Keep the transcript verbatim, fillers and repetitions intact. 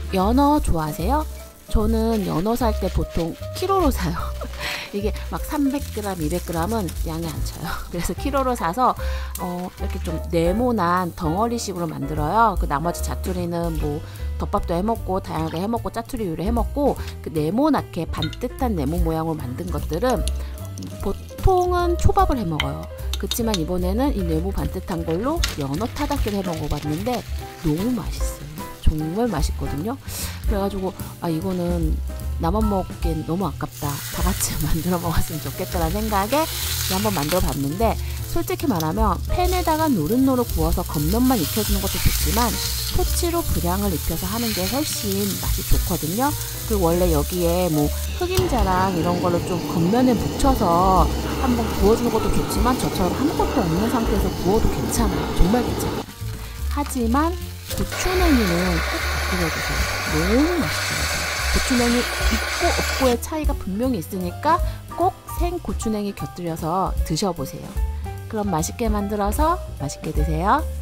연어 좋아하세요? 저는 연어 살 때 보통 키로로 사요. 이게 막 삼백 그램, 이백 그램은 양이 안 차요. 그래서 키로로 사서 어 이렇게 좀 네모난 덩어리식으로 만들어요. 그 나머지 자투리는 뭐 덮밥도 해먹고 다양하게 해먹고 짜투리 요리 해먹고, 그 네모나게 반듯한 네모 모양으로 만든 것들은 보통은 초밥을 해먹어요. 그렇지만 이번에는 이 네모 반듯한 걸로 연어 타닥기를 해먹어봤는데 너무 맛있어요. 정말 맛있거든요. 그래가지고 아 이거는 나만 먹기엔 너무 아깝다, 다 같이 만들어 먹었으면 좋겠다라는 생각에 한번 만들어 봤는데, 솔직히 말하면 팬에다가 노릇노릇 구워서 겉면만 익혀주는 것도 좋지만 토치로 분량을 입혀서 하는 게 훨씬 맛이 좋거든요. 그리고 원래 여기에 뭐 흑임자랑 이런 거를 좀 겉면에 묻혀서 한번 구워주는 것도 좋지만 저처럼 아무것도 없는 상태에서 구워도 괜찮아요. 정말 괜찮아요. 하지만 고추냉이는 꼭 곁들여주세요. 너무 맛있어요. 고추냉이 있고 없고의 차이가 분명히 있으니까 꼭 생 고추냉이 곁들여서 드셔보세요. 그럼 맛있게 만들어서 맛있게 드세요.